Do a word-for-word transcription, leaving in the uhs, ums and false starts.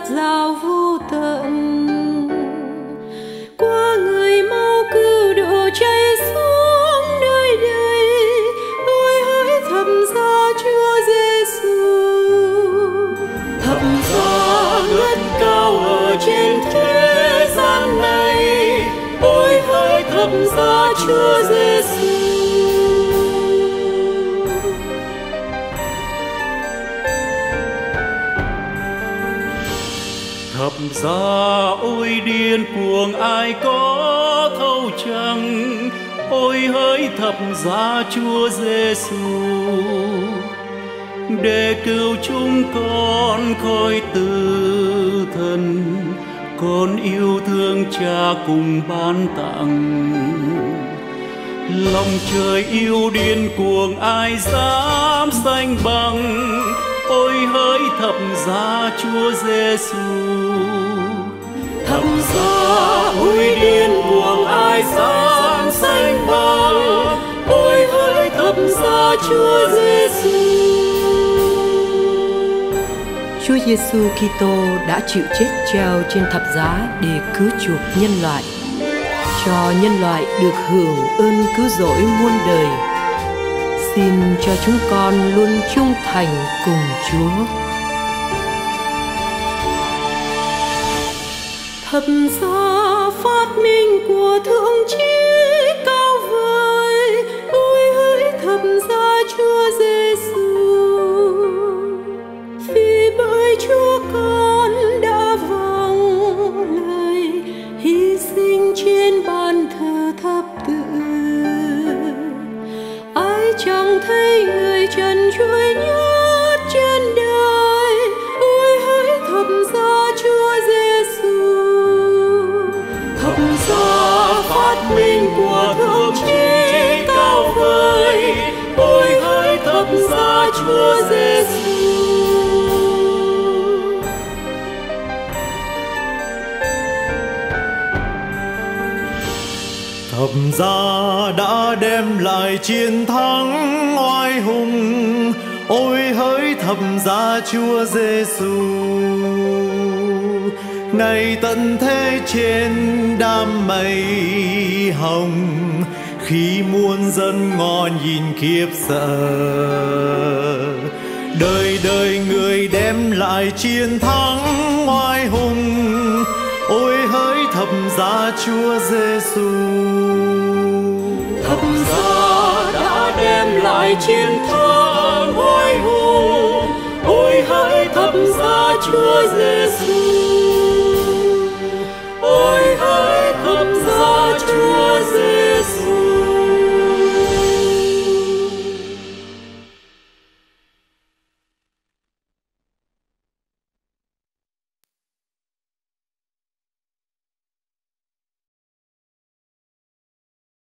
rào vô tận. Qua người mau cứu độ cháy xuống nơi đây, ôi hỡi thập giá Chúa Giêsu. Thập giá ngất cao ở trên thế gian này, ôi hỡi thập giá Chúa Giêsu. Thập giá ôi điên cuồng ai có thấu chăng, ôi hỡi thập giá Chúa Giêsu. Để cứu chúng con khỏi tử thần, con yêu thương Cha cùng ban tặng. Lòng trời yêu điên cuồng ai dám sánh bằng, ôi hỡi thập giá Chúa Giêsu. Thập giá ôi điên cuồng ai dám sánh bằng, ôi hỡi thập giá Chúa Giêsu. Chúa Giêsu Kitô đã chịu chết treo trên thập giá để cứu chuộc nhân loại, cho nhân loại được hưởng ơn cứu rỗi muôn đời. Xin cho chúng con luôn trung thành cùng Chúa. Thập giá phát minh của Thượng Chí cao vời, ôi hỡi thập giá Chúa Giêsu. Vì bởi Chúa con đã vâng lời hy sinh trên bàn thờ thập tự, ai chẳng thấy người trần trụi nhất trên đời, ôi hỡi thập giá Chúa Giêsu. Thập giá phát minh của Thượng Chí cao vời, ôi hỡi thập giá Chúa Giêsu. Thập giá đã đem lại chiến thắng oai hùng, ôi hỡi thập giá Chúa Giêsu. Này tận thế trên đám mây hồng, khi muôn dân ngó nhìn khiếp sợ, đời đời người đem lại chiến thắng oai hùng, ôi hỡi thập giá Chúa Giêsu. Thập giá đã đem lại chiến thắng oai hùng, ôi hỡi thập giá Chúa Giêsu.